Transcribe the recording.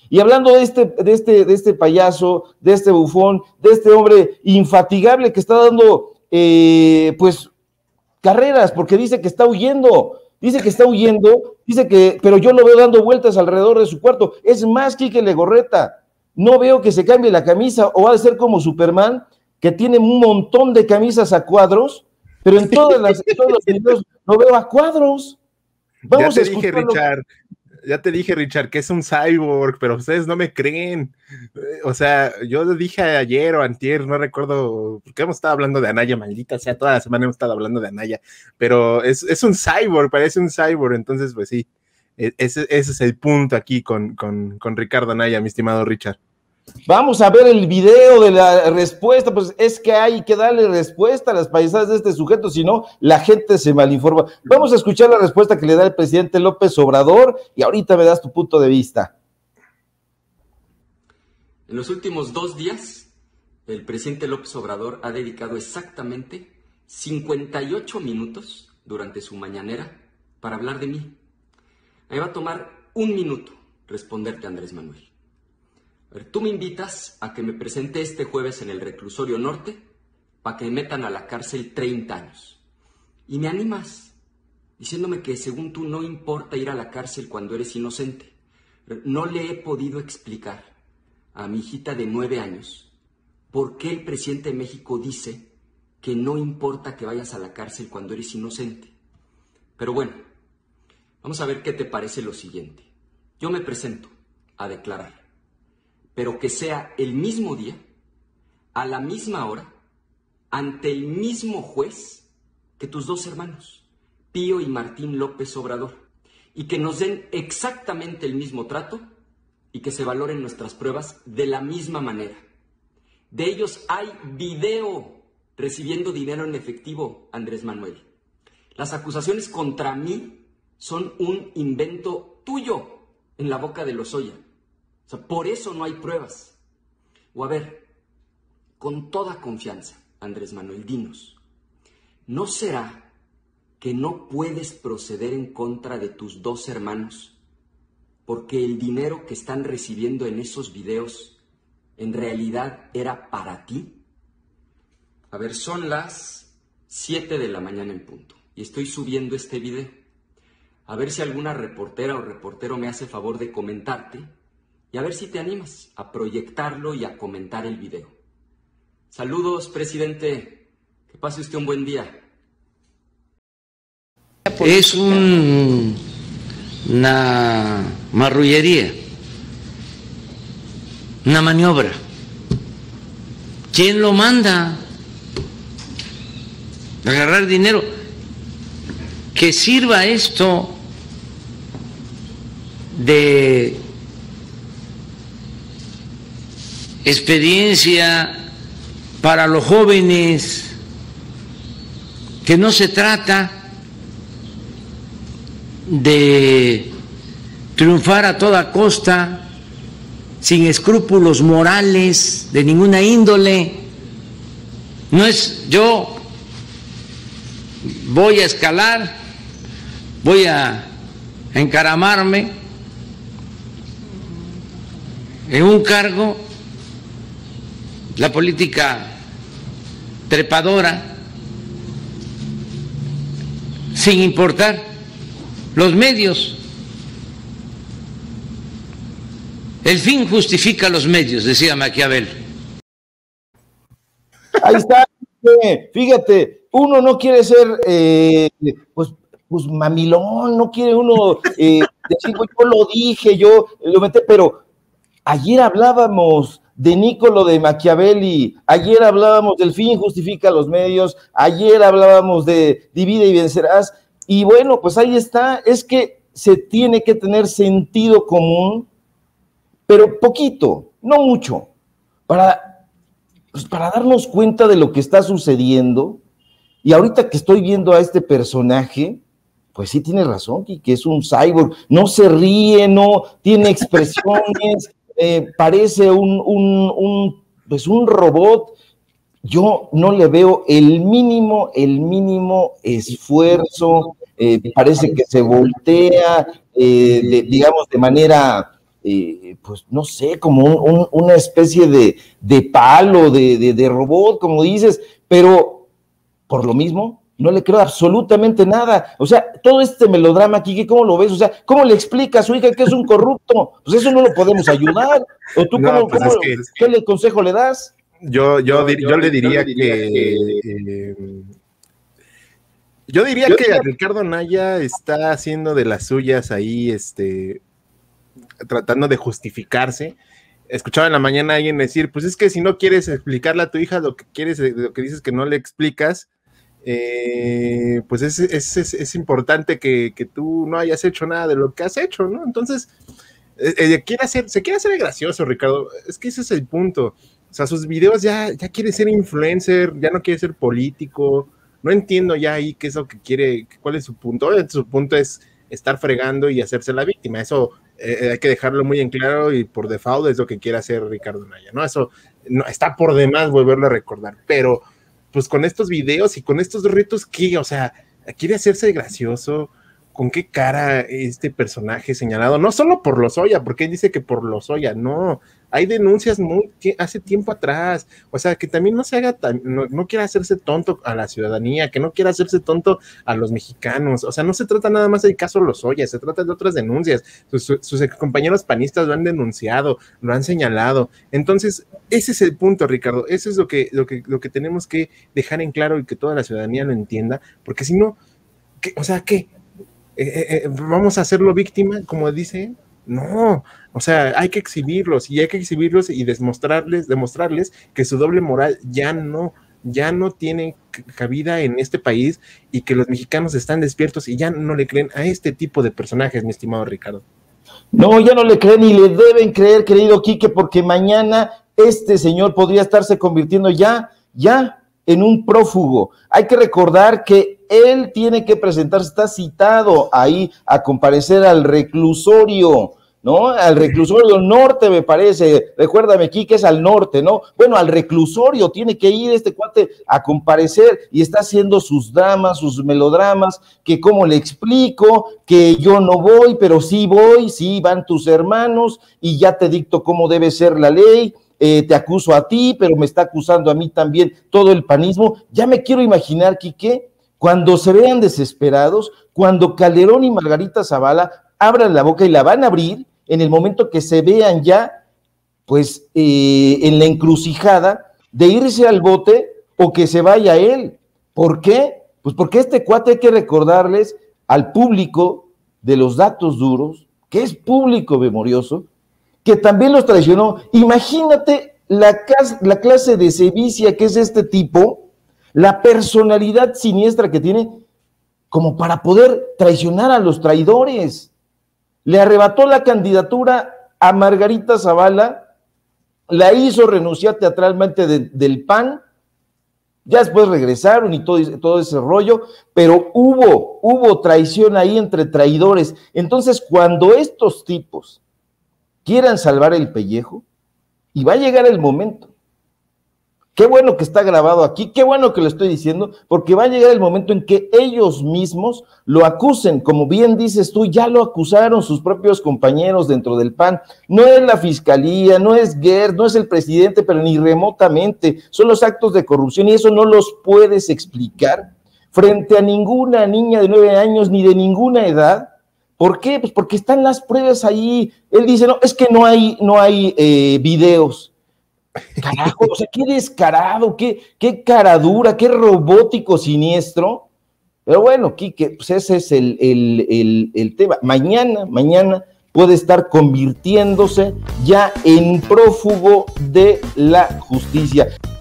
Y hablando de este payaso, de este bufón, de este hombre infatigable que está dando, pues, carreras, porque dice que está huyendo, pero yo lo veo dando vueltas alrededor de su cuarto. Es más, Quique Legorreta, no veo que se cambie la camisa, o va a ser como Superman, que tiene un montón de camisas a cuadros, pero en todos los videos lo veo a cuadros. Vamos a escuchar. Ya te dije, Richard, que es un cyborg, pero ustedes no me creen. O sea, yo lo dije ayer o antier, no recuerdo, porque hemos estado hablando de Anaya, maldita sea, toda la semana hemos estado hablando de Anaya, pero es un cyborg, parece un cyborg, entonces pues sí, ese es el punto aquí con Ricardo Anaya, mi estimado Richard. Vamos a ver el video de la respuesta, pues es que hay que darle respuesta a las paisadas de este sujeto, si no, la gente se malinforma. Vamos a escuchar la respuesta que le da el presidente López Obrador y ahorita me das tu punto de vista. En los últimos 2 días, el presidente López Obrador ha dedicado exactamente 58 minutos durante su mañanera para hablar de mí. Me va a tomar 1 minuto responderte, Andrés Manuel. A ver, tú me invitas a que me presente este jueves en el Reclusorio Norte para que me metan a la cárcel 30 años. Y me animas diciéndome que según tú no importa ir a la cárcel cuando eres inocente. No le he podido explicar a mi hijita de 9 años por qué el presidente de México dice que no importa que vayas a la cárcel cuando eres inocente. Pero bueno, vamos a ver qué te parece lo siguiente. Yo me presento a declarar, pero que sea el mismo día, a la misma hora, ante el mismo juez que tus 2 hermanos, Pío y Martín López Obrador, y que nos den exactamente el mismo trato y que se valoren nuestras pruebas de la misma manera. De ellos hay video recibiendo dinero en efectivo, Andrés Manuel. Las acusaciones contra mí son un invento tuyo en la boca de Lozoya. O sea, por eso no hay pruebas. O a ver, con toda confianza, Andrés Manuel, dinos, ¿no será que no puedes proceder en contra de tus 2 hermanos porque el dinero que están recibiendo en esos videos en realidad era para ti? A ver, son las 7 de la mañana en punto y estoy subiendo este video. A ver si alguna reportera o reportero me hace favor de comentarte y a ver si te animas a proyectarlo y a comentar el video. Saludos, presidente. Que pase usted un buen día. Es una marrullería, una maniobra. ¿Quién lo manda? Agarrar dinero. Que sirva esto de experiencia para los jóvenes, que no se trata de triunfar a toda costa, sin escrúpulos morales de ninguna índole. No es yo voy a escalar, voy a encaramarme en un cargo, la política trepadora, sin importar los medios. El fin justifica los medios, decía Maquiavel. Ahí está, fíjate, uno no quiere ser, pues mamilón, no quiere uno decir, yo lo dije, yo lo metí, pero ayer hablábamos de Niccolo de Machiavelli, ayer hablábamos del fin justifica los medios, ayer hablábamos de divide y vencerás, y bueno, pues ahí está, es que se tiene que tener sentido común, pero poquito, no mucho, para darnos cuenta de lo que está sucediendo. Y ahorita que estoy viendo a este personaje, pues sí tiene razón, que es un cyborg, no se ríe, no tiene expresiones, parece un robot. Yo no le veo el mínimo esfuerzo, parece que se voltea, digamos, de manera pues no sé, como una especie de palo, de robot, como dices, pero por lo mismo no le creo absolutamente nada. O sea, todo este melodrama, Quique, ¿cómo lo ves? O sea, ¿cómo le explica a su hija que es un corrupto? Pues eso no lo podemos ayudar. ¿O tú no, qué consejo le das? Yo le diría que yo diría que Ricardo Anaya está haciendo de las suyas ahí, tratando de justificarse. Escuchaba en la mañana a alguien decir, pues es que si no quieres explicarle a tu hija lo que dices que no le explicas, pues es importante que tú no hayas hecho nada de lo que has hecho, ¿no? Entonces, se quiere hacer gracioso, Ricardo. Es que ese es el punto. O sea, sus videos ya quiere ser influencer, ya no quiere ser político. No entiendo ya ahí qué es lo que quiere, cuál es su punto. Su punto es estar fregando y hacerse la víctima. Eso hay que dejarlo muy en claro y por default es lo que quiere hacer Ricardo Anaya, ¿no? Eso no, está por demás volverlo a recordar, pero pues con estos videos y con estos retos, ¿qué? O sea, quiere hacerse gracioso. ¿Con qué cara este personaje señalado? No solo por Lozoya, porque él dice que por Lozoya, no. Hay denuncias hace tiempo atrás. O sea, que también no se haga no quiera hacerse tonto a la ciudadanía, que no quiera hacerse tonto a los mexicanos. O sea, no se trata nada más del caso Lozoya, se trata de otras denuncias. Sus compañeros panistas lo han denunciado, lo han señalado. Entonces, ese es el punto, Ricardo. Eso es lo que tenemos que dejar en claro y que toda la ciudadanía lo entienda, porque si no, o sea, ¿qué? ¿Vamos a hacerlo víctima, como dice? No, o sea, hay que exhibirlos y demostrarles que su doble moral ya no tiene cabida en este país y que los mexicanos están despiertos y ya no le creen a este tipo de personajes, mi estimado Ricardo. No, ya no le creen y le deben creer, querido Quique, porque mañana este señor podría estarse convirtiendo ya en un prófugo. Hay que recordar que él tiene que presentarse, está citado ahí a comparecer al reclusorio, ¿no? Al reclusorio norte, me parece. Recuérdame, Quique, es al norte, ¿no? Bueno, al reclusorio tiene que ir este cuate a comparecer y está haciendo sus dramas, sus melodramas, que cómo le explico, que yo no voy, pero sí voy, sí van tus hermanos y ya te dicto cómo debe ser la ley. Te acuso a ti, pero me está acusando a mí también todo el panismo. Ya me quiero imaginar, Quique, cuando se vean desesperados, cuando Calderón y Margarita Zavala abran la boca y la van a abrir en el momento que se vean ya, pues, en la encrucijada de irse al bote o que se vaya él. ¿Por qué? Pues porque este cuate hay que recordarles al público de los datos duros, que es público memorioso, que también los traicionó. Imagínate la clase de sevicia que es este tipo, la personalidad siniestra que tiene, como para poder traicionar a los traidores. Le arrebató la candidatura a Margarita Zavala, la hizo renunciar teatralmente del PAN, ya después regresaron y todo ese rollo, pero hubo traición ahí entre traidores. Entonces, cuando estos tipos quieran salvar el pellejo, y va a llegar el momento. Qué bueno que está grabado aquí, qué bueno que lo estoy diciendo, porque va a llegar el momento en que ellos mismos lo acusen, como bien dices tú, ya lo acusaron sus propios compañeros dentro del PAN. No es la fiscalía, no es Gerd, no es el presidente, pero ni remotamente, son los actos de corrupción y eso no los puedes explicar frente a ninguna niña de 9 años ni de ninguna edad. ¿Por qué? Pues porque están las pruebas ahí. Él dice, no, es que no hay videos. Carajo, o sea, qué descarado, qué caradura, qué robótico siniestro. Pero bueno, Quique, pues ese es el tema. Mañana puede estar convirtiéndose ya en prófugo de la justicia.